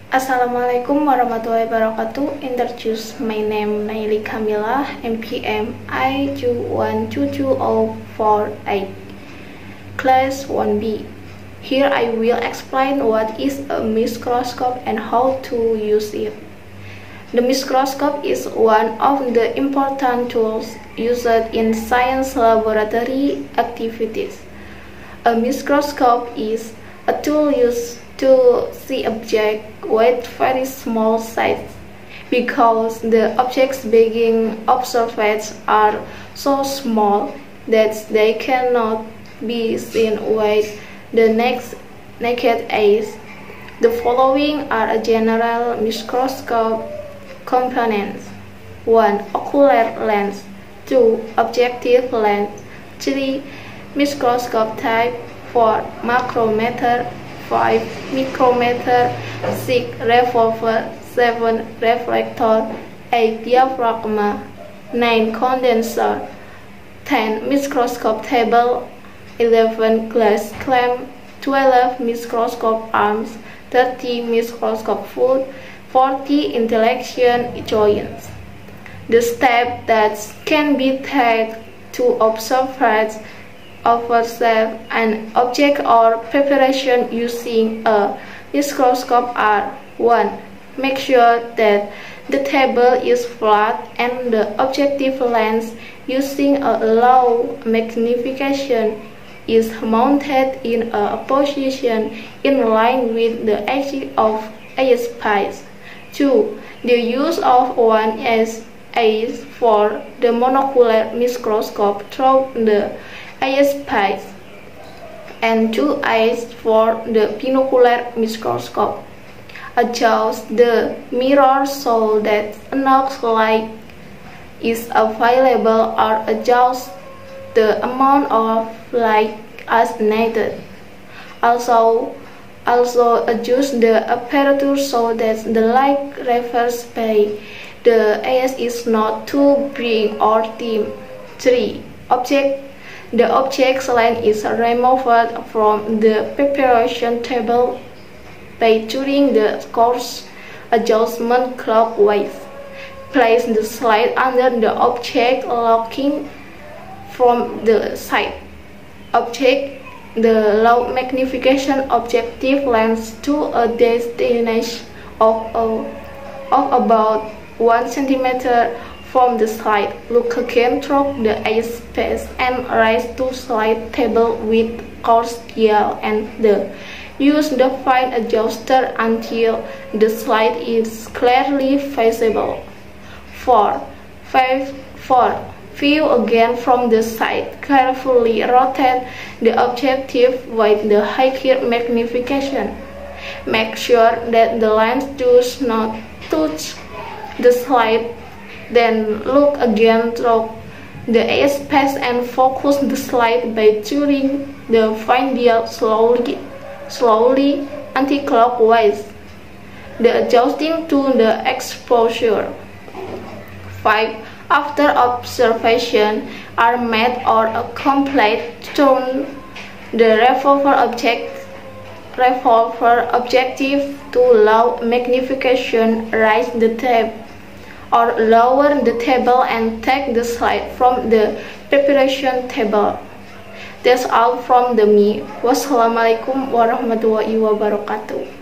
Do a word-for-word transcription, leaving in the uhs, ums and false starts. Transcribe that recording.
Assalamualaikum warahmatullahi wabarakatuh. Introduce my name Naili Kamila, M P M I two one two two zero four eight, Class one B. Here I will explain what is a microscope and how to use it. The microscope is one of the important tools used in science laboratory activities. A microscope is a tool used to see objects with very small size, because the objects being observed are so small that they cannot be seen with the next naked eye. The following are a general microscope components: one. Ocular lens. Two. Objective lens. Three. Microscope type. Four. Macrometer. Five. Micrometer. Six. Revolver. Seven. Reflector. Eight. Diaphragma. Nine. Condenser. Ten. Microscope table. Eleven. Glass clamp. Twelve. Microscope arms. Thirty. Microscope foot. Forty. Intellection joints. The step that can be taken to observe observe an object or preparation using a microscope are: one. Make sure that the table is flat and the objective lens using a low magnification is mounted in a position in line with the edge of eyepiece. Two. The use of one eye for the monocular microscope through the eyepiece and two eyes for the binocular microscope. Adjust the mirror so that enough light is available, or adjust the amount of light as needed. Also, also adjust the aperture so that the light refers by the eye is not too bright or dim. Three. Object The object's lens is removed from the preparation table by turning the course adjustment clockwise. Place the slide under the object, looking from the side. Object the low magnification objective lens to a distance of, uh, of about one centimeter from the slide. Look again through the eyepiece and raise to slide table with coarse dial and the use the fine adjuster until the slide is clearly visible. Four. Five. Four. View again from the side. Carefully rotate the objective with the higher magnification. Make sure that the lens does not touch the slide. Then look again through the eyepiece and focus the slide by turning the fine dial slowly, slowly anti-clockwise, the adjusting to the exposure. Five. After observation are made or a complete, turn the revolver object revolver objective to low magnification. Raise the tape or lower the table and take the slide from the preparation table. That's all from the me. Wassalamualaikum warahmatullahi wabarakatuh.